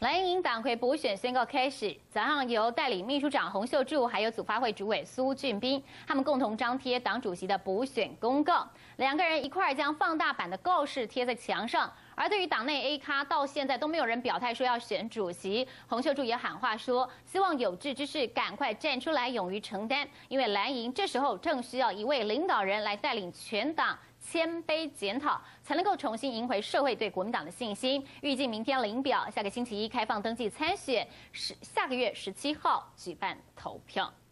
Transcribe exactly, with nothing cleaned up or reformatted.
蓝营党魁补选宣告开始，早上由代理秘书长洪秀柱，还有组发会主委苏俊斌，他们共同张贴党主席的补选公告，两个人一块儿将放大版的告示贴在墙上。而对于党内 A 咖，到现在都没有人表态说要选主席，洪秀柱也喊话说，希望有志之士赶快站出来，勇于承担，因为蓝营这时候正需要一位领导人来带领全党。 谦卑检讨，才能够重新赢回社会对国民党的信心。预计明天领表，下个星期一开放登记参选，十下个月十七号举办投票。